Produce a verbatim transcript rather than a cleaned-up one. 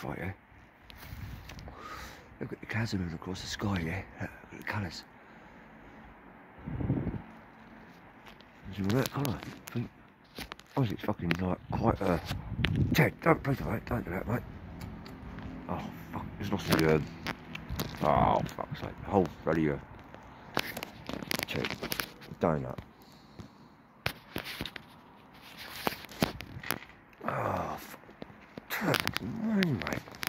right, yeah? Look at the clouds moving across the sky, yeah? Look at the colours. Is it that colour? I think. Oh, it's fucking like quite uh Ted, don't breathe mate, don't do that mate. Oh fuck, it's lost the um oh fuck's sake, the whole bloody uh Ted, donut. Oh fuck, turn mate.